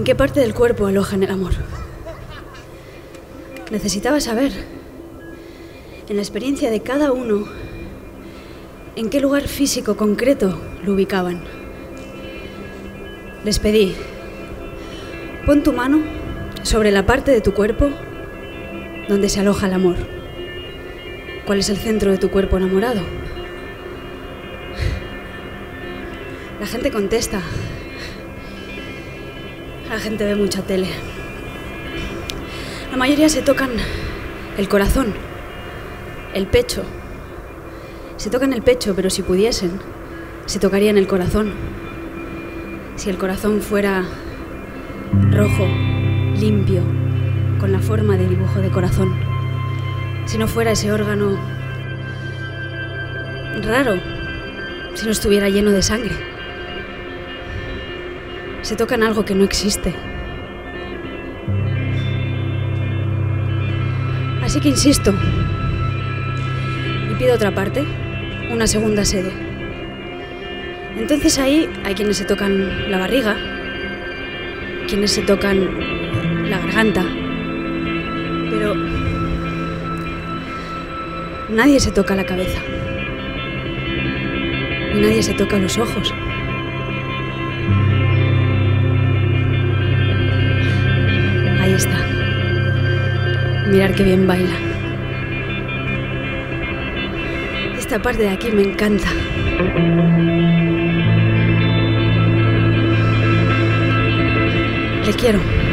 ¿En qué parte del cuerpo alojan el amor? Necesitaba saber, en la experiencia de cada uno, en qué lugar físico concreto lo ubicaban. Les pedí, pon tu mano sobre la parte de tu cuerpo donde se aloja el amor. ¿Cuál es el centro de tu cuerpo enamorado? La gente contesta. La gente ve mucha tele. La mayoría se tocan el corazón, el pecho. Se tocan el pecho, pero si pudiesen, se tocarían el corazón. Si el corazón fuera rojo, limpio, con la forma de dibujo de corazón. Si no fuera ese órgano raro, si no estuviera lleno de sangre. Se tocan algo que no existe. Así que insisto y pido otra parte, una segunda sede. Entonces ahí hay quienes se tocan la barriga, quienes se tocan la garganta, pero nadie se toca la cabeza y nadie se toca los ojos. Ahí está. Mirar qué bien baila. Esta parte de aquí me encanta. Le quiero.